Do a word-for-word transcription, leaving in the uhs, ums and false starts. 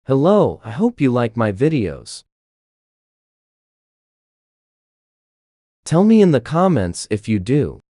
Hello, I hope you like my videos. Tell me in the comments if you do.